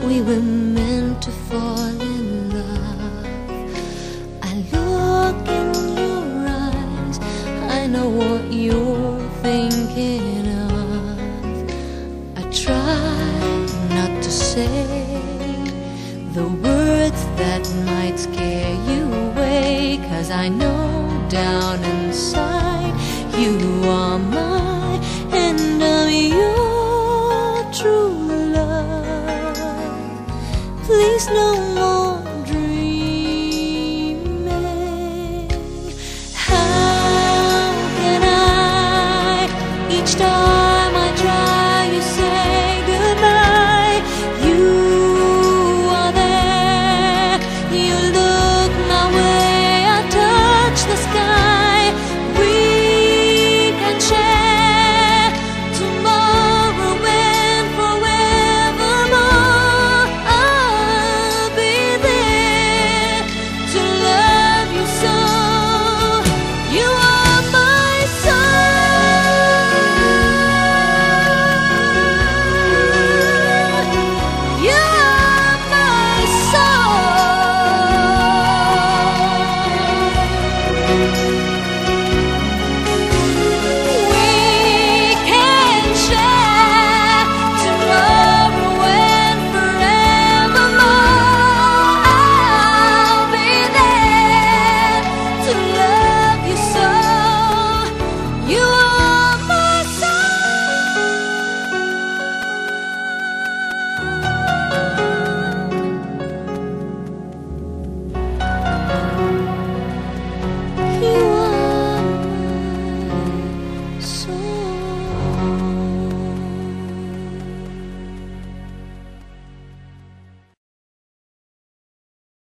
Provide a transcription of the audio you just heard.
we were meant to fall in love. I look in your eyes, I know what you're thinking of. I try not to say the words that might scare you away, 'cause I know down inside you are mine and I'm your true love. Please know